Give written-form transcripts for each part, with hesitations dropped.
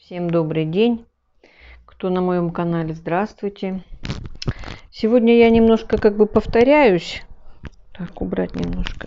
Всем добрый день, кто на моем канале, здравствуйте. Сегодня я немножко повторяюсь. Так, убрать немножко.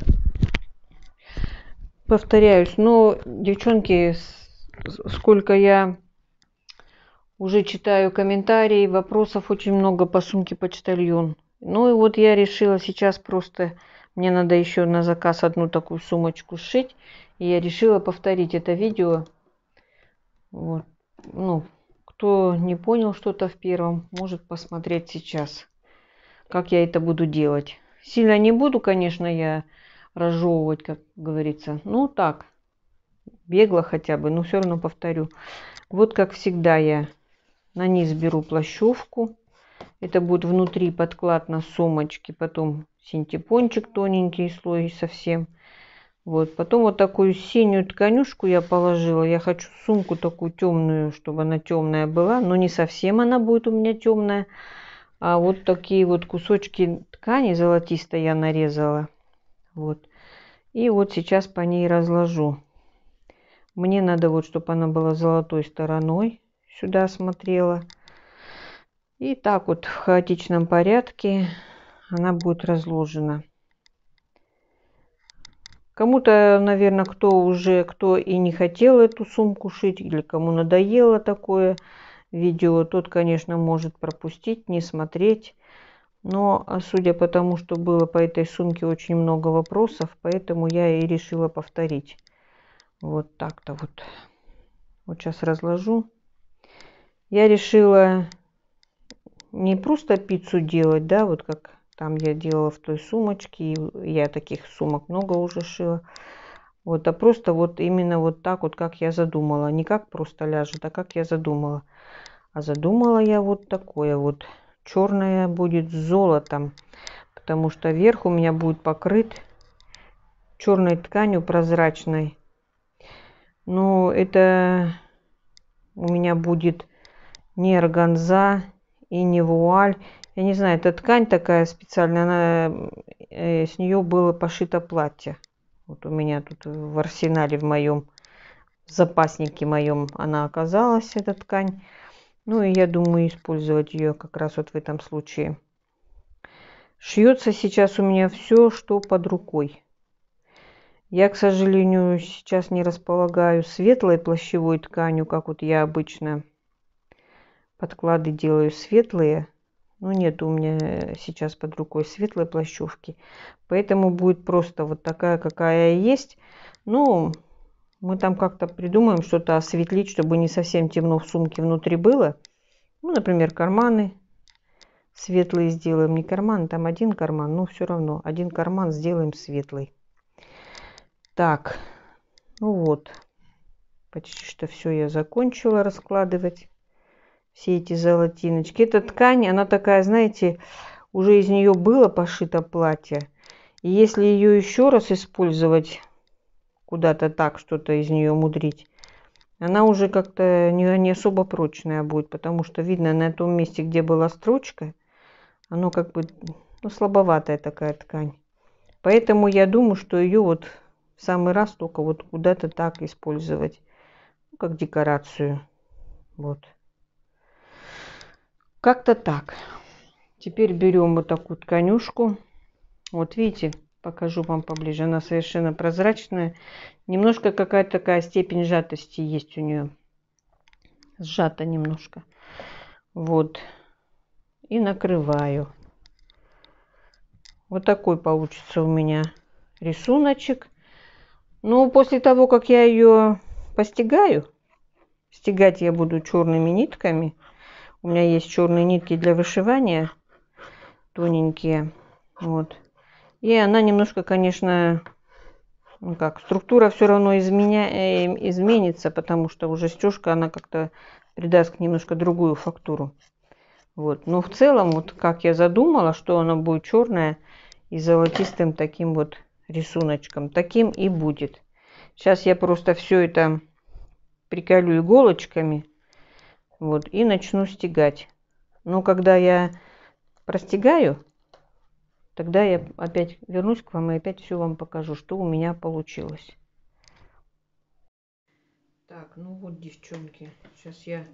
Повторяюсь, но, девчонки, сколько я уже читаю комментарии, вопросов очень много по сумке почтальон. Ну и вот я решила сейчас просто, мне надо еще на заказ одну такую сумочку сшить. И я решила повторить это видео. Вот. Ну, кто не понял что-то в первом, может посмотреть сейчас, как я это буду делать. Сильно не буду, конечно, я разжевывать, как говорится. Ну, так, бегло хотя бы, но все равно повторю. Вот как всегда я на низ беру плащевку. Это будет внутри подклад на сумочке, потом синтепончик тоненький слой совсем. Вот, потом вот такую синюю тканюшку я положила. Я хочу сумку такую темную, чтобы она темная была, но не совсем она будет у меня темная. А вот такие вот кусочки ткани золотистой я нарезала. Вот. И вот сейчас по ней разложу. Мне надо вот, чтобы она была золотой стороной. Сюда смотрела. И так вот в хаотичном порядке она будет разложена. Кому-то, наверное, кто и не хотел эту сумку шить, или кому надоело такое видео, тот, конечно, может пропустить, не смотреть. Но судя по тому, что было по этой сумке очень много вопросов, поэтому я и решила повторить. Вот так-то вот. Вот сейчас разложу. Я решила не просто пиццу делать, да, вот как там я делала в той сумочке. И я таких сумок много уже шила. Вот, а просто вот именно вот так вот, как я задумала. Не как просто ляжет, а как я задумала. А задумала я вот такое вот. Черное будет с золотом. Потому что верх у меня будет покрыт черной тканью прозрачной. Но это у меня будет не органза и не вуаль. Я не знаю, эта ткань такая специальная. С нее было пошито платье. Вот у меня тут в арсенале в моем, в запаснике моем она оказалась, эта ткань. Ну и я думаю использовать ее как раз вот в этом случае. Шьется сейчас у меня все, что под рукой. Я, к сожалению, сейчас не располагаю светлой плащевой тканью, как вот я обычно подклады делаю светлые. Но нет у меня сейчас под рукой светлой плащевки. Поэтому будет просто вот такая, какая есть. Ну, мы там как-то придумаем что-то осветлить, чтобы не совсем темно в сумке внутри было. Ну, например, карманы светлые сделаем. Не карман, там один карман, но все равно. Один карман сделаем светлый. Так, ну вот. Почти что все я закончила раскладывать. Все эти золотиночки. Эта ткань, она такая, знаете, уже из нее было пошито платье. И если ее еще раз использовать, куда-то так что-то из нее мудрить, она уже как-то не особо прочная будет. Потому что видно на том месте, где была строчка, оно как бы, ну, слабоватая такая ткань. Поэтому я думаю, что ее вот в самый раз только вот куда-то так использовать. Ну, как декорацию. Вот. Как-то так. Теперь берем вот такую тканюшку. Вот видите, покажу вам поближе. Она совершенно прозрачная. Немножко какая-то такая степень сжатости есть у нее. Сжата немножко. Вот. И накрываю. Вот такой получится у меня рисуночек. Но после того, как я ее постигаю, стегать я буду черными нитками. У меня есть черные нитки для вышивания, тоненькие. Вот. И она немножко, конечно, ну как, структура все равно изменится, потому что уже стежка, она как-то придаст немножко другую фактуру. Вот. Но в целом, вот как я задумала, что она будет черная и золотистым таким вот рисуночком. Таким и будет. Сейчас я просто все это приколю иголочками. Вот, и начну стегать. Но когда я простегаю, тогда я опять вернусь к вам и опять все вам покажу, что у меня получилось. Так, ну вот, девчонки, сейчас я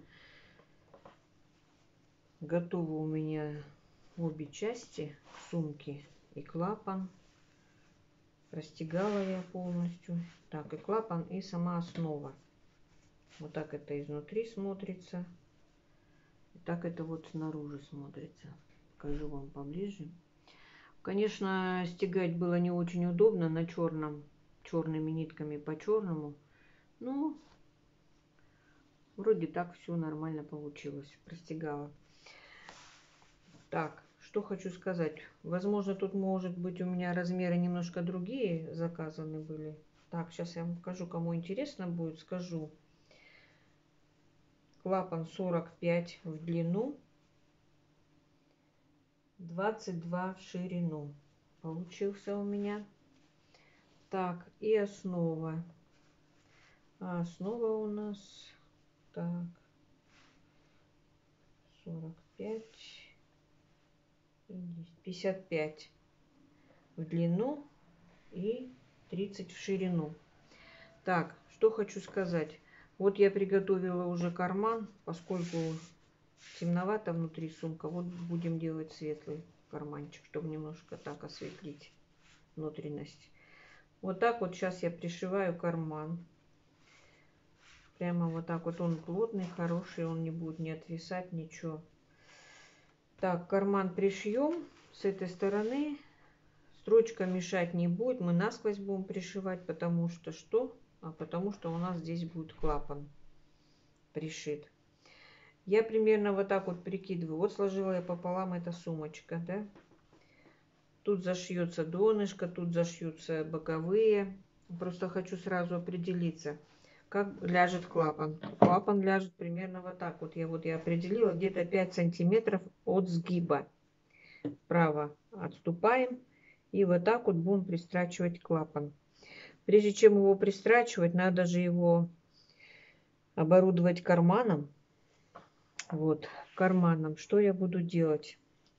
готова, у меня обе части сумки и клапан. Расстегала я полностью. Так, и клапан, и сама основа. Вот так это изнутри смотрится. И так это вот снаружи смотрится. Покажу вам поближе. Конечно, стегать было не очень удобно на черном, черными нитками по черному. Но вроде так все нормально получилось. Простегала. Так, что хочу сказать. Возможно, тут может быть у меня размеры немножко другие заказаны были. Так, сейчас я вам покажу, кому интересно будет, скажу. Клапан 45 в длину, 22 в ширину. Получился у меня. Так, и основа. Основа у нас, так, 45, 55 в длину и 30 в ширину. Так, что хочу сказать. Вот я приготовила уже карман, поскольку темновато внутри сумка. Вот будем делать светлый карманчик, чтобы немножко так осветлить внутренность. Вот так вот сейчас я пришиваю карман. Прямо вот так вот, он плотный, хороший, он не будет не отвисать, ничего. Так, карман пришьем с этой стороны. Строчка мешать не будет, мы насквозь будем пришивать, потому что что? Потому что у нас здесь будет клапан пришит. Я примерно вот так вот прикидываю. Вот сложила я пополам, эта сумочка, да? Тут зашьется донышко, тут зашьются боковые. Просто хочу сразу определиться, как ляжет клапан. Клапан ляжет примерно вот так. Вот я определила где-то 5 сантиметров от сгиба. Вправо отступаем. И вот так вот будем пристрачивать клапан. Прежде чем его пристрачивать, надо же его оборудовать карманом. Вот, карманом. Что я буду делать?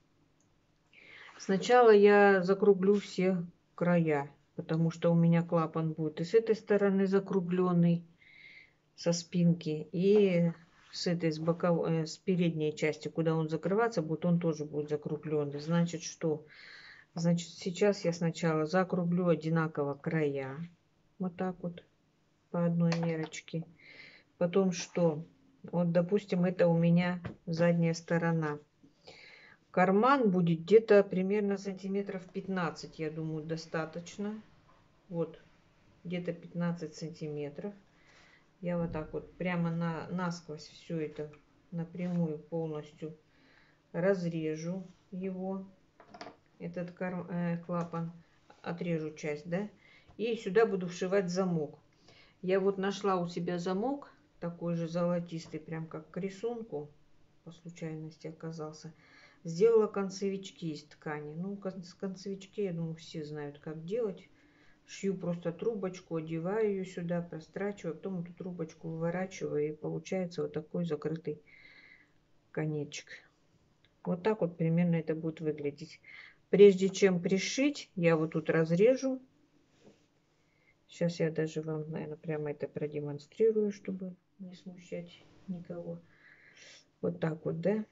Сначала я закруглю все края, потому что у меня клапан будет и с этой стороны закругленный, со спинки, и с этой, с передней части, куда он закрываться будет, он тоже будет закругленный. Значит, что? Значит, сейчас я сначала закруглю одинаково края, вот так вот, по одной мерочке. Потом что? Вот, допустим, это у меня задняя сторона. Карман будет где-то примерно сантиметров 15, я думаю, достаточно. Вот, где-то 15 сантиметров. Я вот так вот прямо насквозь все это напрямую полностью разрежу его, этот клапан, отрежу часть, да, и сюда буду вшивать замок. Я вот нашла у себя замок, такой же золотистый, прям как к рисунку, по случайности оказался. Сделала концевички из ткани. Ну, концевички, я думаю, все знают, как делать. Шью просто трубочку, одеваю ее сюда, прострачиваю, потом эту трубочку выворачиваю, и получается вот такой закрытый конечек. Вот так вот примерно это будет выглядеть. Прежде чем пришить, я вот тут разрежу. Сейчас я даже вам, наверное, прямо это продемонстрирую, чтобы не смущать никого. Вот так вот, да?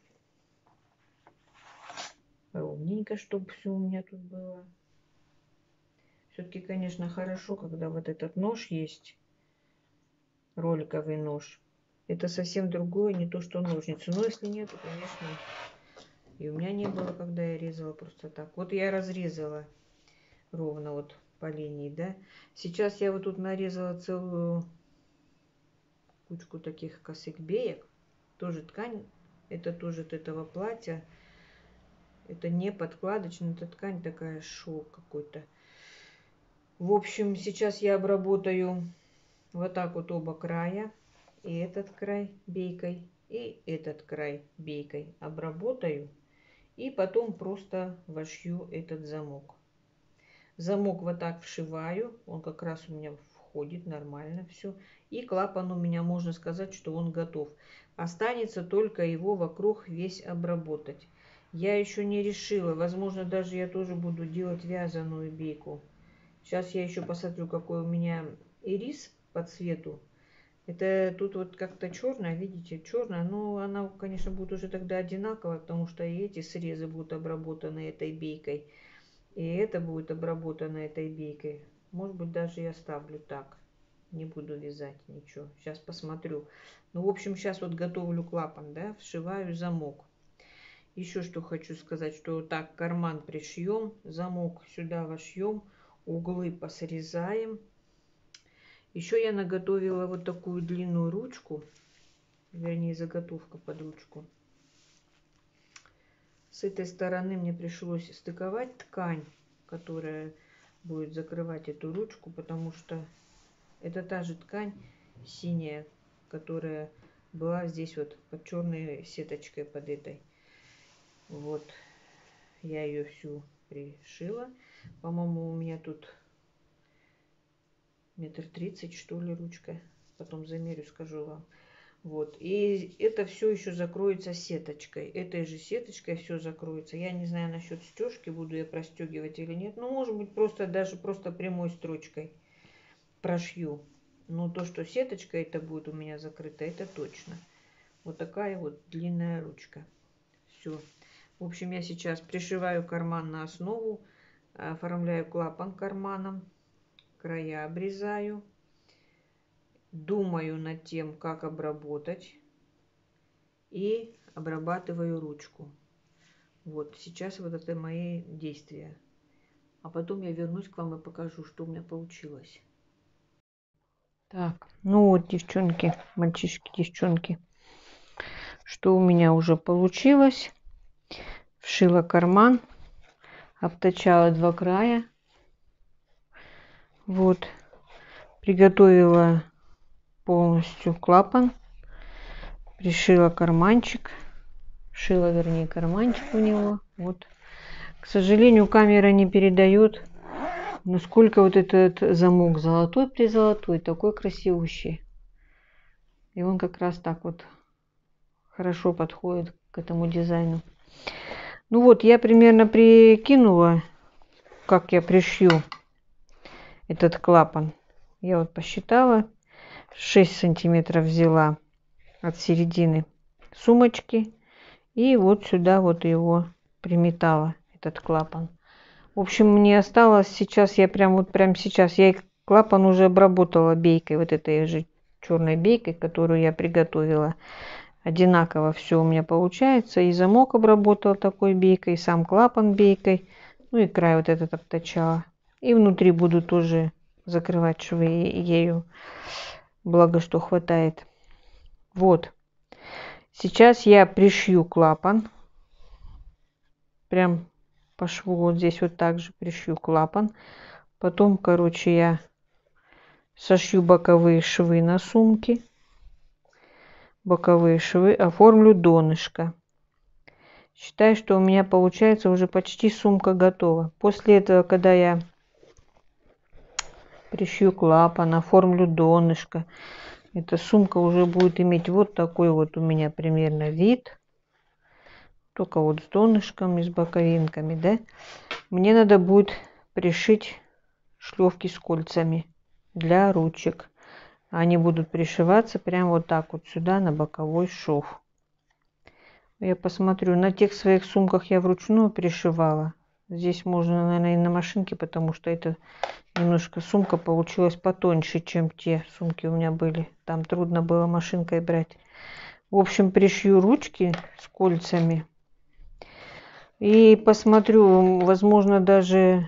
Ровненько, чтобы все у меня тут было. Все-таки, конечно, хорошо, когда вот этот нож есть, роликовый нож. Это совсем другое, не то, что ножницы. Но если нет, то, конечно, и у меня не было, когда я резала просто так. Вот я разрезала ровно вот по линии, да. Сейчас я вот тут нарезала целую кучку таких косых беек. Тоже ткань, это тоже от этого платья. Это не подкладочная, это ткань такая, шелк какой-то. В общем, сейчас я обработаю вот так вот оба края. И этот край бейкой, и этот край бейкой обработаю. И потом просто вошью этот замок. Замок вот так вшиваю. Он как раз у меня входит нормально все. И клапан у меня, можно сказать, что он готов. Останется только его вокруг весь обработать. Я еще не решила. Возможно, даже я тоже буду делать вязаную бейку. Сейчас я еще посмотрю, какой у меня ирис по цвету. Это тут вот как-то черная, видите, черная. Но она, конечно, будет уже тогда одинаковая, потому что и эти срезы будут обработаны этой бейкой. И это будет обработано этой бейкой. Может быть, даже я оставлю так. Не буду вязать ничего. Сейчас посмотрю. Ну, в общем, сейчас вот готовлю клапан, да, вшиваю замок. Еще что хочу сказать, что вот так карман пришьем, замок сюда вошьем, углы посрезаем. Еще я наготовила вот такую длинную ручку, вернее заготовка под ручку. С этой стороны мне пришлось стыковать ткань, которая будет закрывать эту ручку, потому что это та же ткань синяя, которая была здесь вот под черной сеточкой под этой. Вот я ее всю пришила. По-моему, у меня тут 1,30 м, что ли, ручка. Потом замерю, скажу вам. Вот. И это все еще закроется сеточкой. Этой же сеточкой все закроется. Я не знаю насчет стежки, буду я простегивать или нет. Ну, может быть, даже просто прямой строчкой прошью. Но то, что сеточка это будет у меня закрыта, это точно. Вот такая вот длинная ручка. Все. В общем, я сейчас пришиваю карман на основу, оформляю клапан карманом, края обрезаю, думаю над тем, как обработать, и обрабатываю ручку. Вот сейчас вот это мои действия. А потом я вернусь к вам и покажу, что у меня получилось. Так, ну вот, девчонки, мальчишки, девчонки, что у меня уже получилось. Вшила карман, обточала 2 края. Вот, приготовила полностью клапан, пришила карманчик, вшила, вернее, карманчик у него. Вот, к сожалению, камера не передает, насколько вот этот замок золотой, такой красивущий. И он как раз так вот хорошо подходит к этому дизайну. Ну вот, я примерно прикинула, как я пришью этот клапан. Я вот посчитала, 6 сантиметров взяла от середины сумочки и вот сюда вот его приметала, этот клапан. В общем, мне осталось сейчас, я прям сейчас, я клапан уже обработала бейкой, вот этой же черной бейкой, которую я приготовила. Одинаково все у меня получается. И замок обработала такой бейкой, и сам клапан бейкой. Ну и край вот этот обточала. И внутри буду тоже закрывать швы ею. Благо, что хватает. Вот. Сейчас я пришью клапан. Прям по шву вот здесь вот так же пришью клапан. Потом, короче, я сошью боковые швы на сумке. Боковые швы, оформлю донышко. Считаю, что у меня получается уже почти сумка готова. После этого, когда я пришью клапан, оформлю донышко, эта сумка уже будет иметь вот такой вот у меня примерно вид. Только вот с донышком и с боковинками, да. Мне надо будет пришить шлевки с кольцами для ручек. Они будут пришиваться прямо вот так вот сюда на боковой шов. Я посмотрю, на тех своих сумках я вручную пришивала. Здесь можно, наверное, и на машинке, потому что это немножко сумка получилась потоньше, чем те сумки у меня были. Там трудно было машинкой брать. В общем, пришью ручки с кольцами. И посмотрю, возможно, даже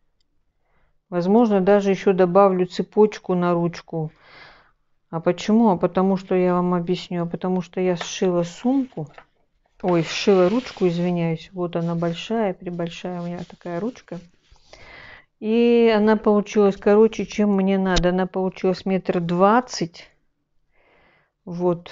еще добавлю цепочку на ручку. А почему? А потому что я вам объясню. Потому что я сшила сумку. Ой, сшила ручку, извиняюсь. Вот она большая, прибольшая у меня такая ручка. И она получилась короче, чем мне надо. Она получилась 1,20 м. Вот.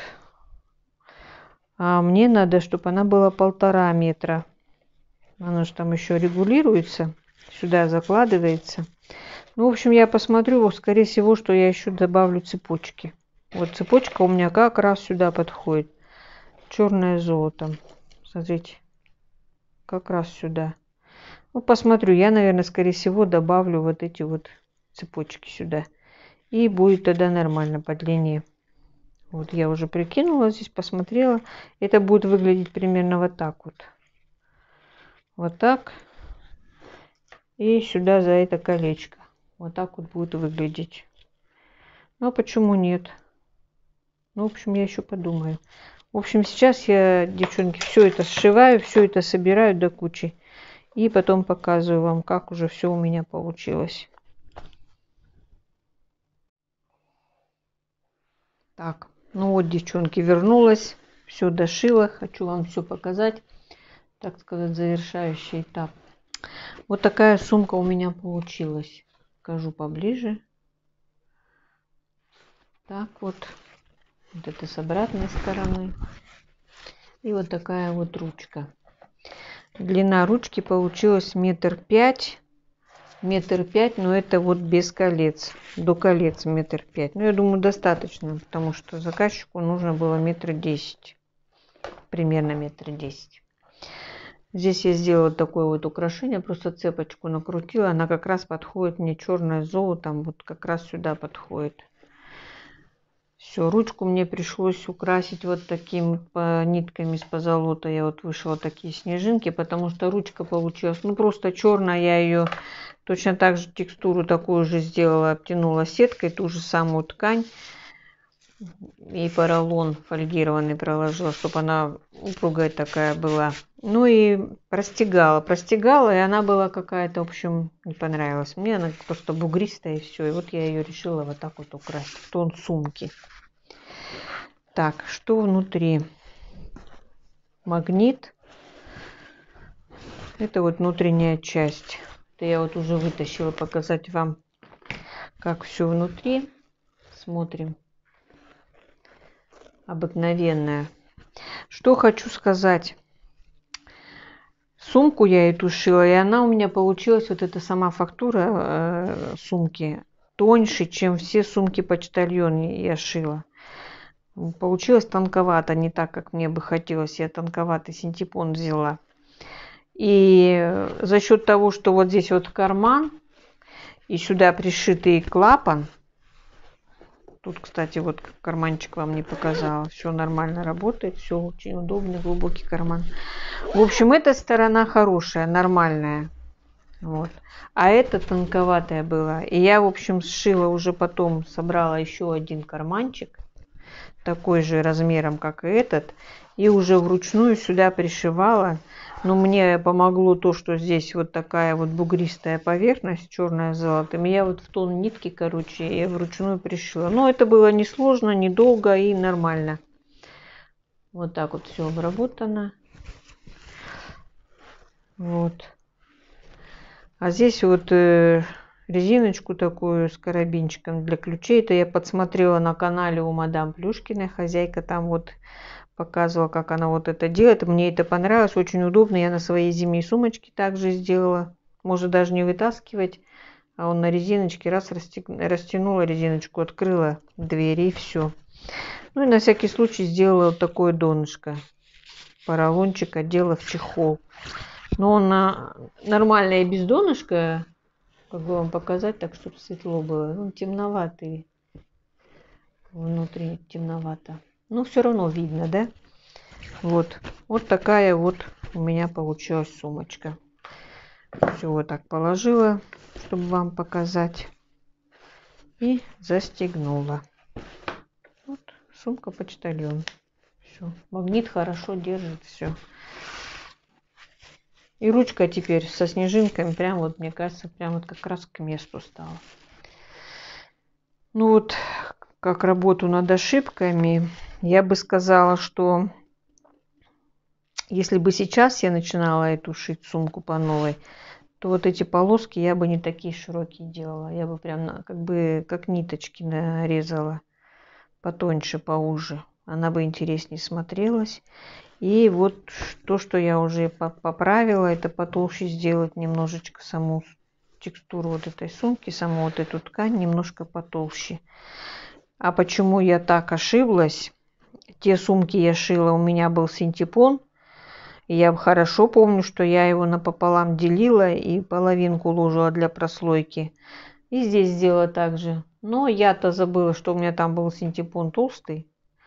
А мне надо, чтобы она была 1,5 метра. Она же там еще регулируется. Сюда закладывается. Ну, в общем, я посмотрю, скорее всего, что я еще добавлю цепочки. Вот цепочка у меня как раз сюда подходит. Черное золото. Смотрите. Как раз сюда. Ну, посмотрю. Я, наверное, скорее всего, добавлю вот эти вот цепочки сюда. И будет тогда нормально по длине. Вот я уже прикинула здесь, посмотрела. Это будет выглядеть примерно вот так вот. Вот так. И сюда за это колечко. Вот так вот будет выглядеть. Ну, а почему нет? Ну, в общем, я еще подумаю. В общем, сейчас я, девчонки, все это сшиваю, все это собираю до кучи. И потом показываю вам, как уже все у меня получилось. Так, ну вот, девчонки, вернулась. Все дошила. Хочу вам все показать. Так сказать, завершающий этап. Вот такая сумка у меня получилась. Покажу поближе. Так вот. Вот это с обратной стороны. И вот такая вот ручка. Длина ручки получилась 1,5 м. 1,5 м, но это вот без колец. До колец 1,5 м. Ну, я думаю, достаточно, потому что заказчику нужно было 1,10 м. Примерно 1,10 м. Здесь я сделала такое вот украшение, просто цепочку накрутила. Она как раз подходит мне, черное с золотом, вот как раз сюда подходит. Все, ручку мне пришлось украсить вот такими нитками с позолота. Я вот вышила такие снежинки, потому что ручка получилась, ну, просто черная. Я ее точно так же текстуру такую же сделала, обтянула сеткой ту же самую ткань. И поролон фольгированный проложила, чтобы она упругая такая была. Ну и простигала, и она была какая-то, в общем, не понравилась мне. Она просто бугристая, и все. И вот я ее решила вот так вот украсить в тон сумки. Так, что внутри? Магнит. Это вот внутренняя часть. Это я вот уже вытащила, показать вам, как все внутри. Смотрим. Обыкновенная. Что хочу сказать. Сумку я эту шила, и она у меня получилась, вот эта сама фактура сумки, тоньше, чем все сумки почтальон я шила. Получилось тонковато, не так, как мне бы хотелось. Я тонковатый синтепон взяла. И за счет того, что вот здесь вот карман, и сюда пришитый клапан. Тут, кстати, вот карманчик вам не показала. Все нормально работает, все очень удобный, глубокий карман. В общем, эта сторона хорошая, нормальная. Вот. А эта тонковатая была. И я, в общем, сшила уже потом, собрала еще один карманчик. Такой же размером, как и этот. И уже вручную сюда пришивала. Но мне помогло то, что здесь вот такая вот бугристая поверхность, черная с золотом. Я вот в тон нитки, короче, я вручную пришила. Но это было несложно, недолго и нормально. Вот так вот все обработано. Вот. А здесь вот резиночку такую с карабинчиком для ключей. Это я подсмотрела на канале у мадам Плюшкиной. Хозяйка там вот показывала, как она вот это делает. Мне это понравилось, очень удобно. Я на своей зимней сумочке также сделала. Может даже не вытаскивать, а он на резиночке раз растянула резиночку, открыла двери и все. Ну и на всякий случай сделала вот такое донышко. Поролончик одела в чехол. Но он нормально и без донышка. Как бы вам показать, так чтобы светло было. Ну, темноватый. Внутри темновато. Но все равно видно, да? Вот. Вот такая вот у меня получилась сумочка. Все вот так положила, чтобы вам показать. И застегнула. Вот сумка почтальон. Все. Магнит хорошо держит все. И ручка теперь со снежинками прям вот, мне кажется, прям вот как раз к месту стала. Ну вот, как работу над ошибками, я бы сказала, что если бы сейчас я начинала эту шить сумку по новой, то вот эти полоски я бы не такие широкие делала. Я бы прям как бы как ниточки нарезала потоньше, поуже. Она бы интереснее смотрелась. И вот то, что я уже поправила, это потолще сделать немножечко саму текстуру вот этой сумки, саму вот эту ткань немножко потолще. А почему я так ошиблась? Те сумки я шила, у меня был синтепон. И я хорошо помню, что я его напополам делила и половинку ложила для прослойки. И здесь сделала так же. Но я-то забыла, что у меня там был синтепон толстый.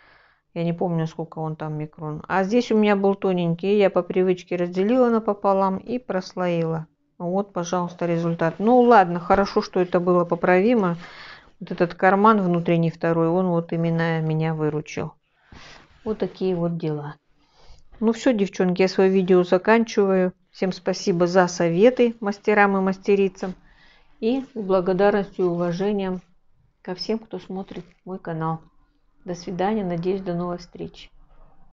Я не помню, сколько он там микрон. А здесь у меня был тоненький. Я по привычке разделила напополам и прослоила. Вот, пожалуйста, результат. Ну ладно, хорошо, что это было поправимо. Вот этот карман внутренний второй, он вот именно меня выручил. Вот такие вот дела. Ну все, девчонки, я свое видео заканчиваю. Всем спасибо за советы мастерам и мастерицам. И с благодарностью и уважением ко всем, кто смотрит мой канал. До свидания, надеюсь, до новой встречи.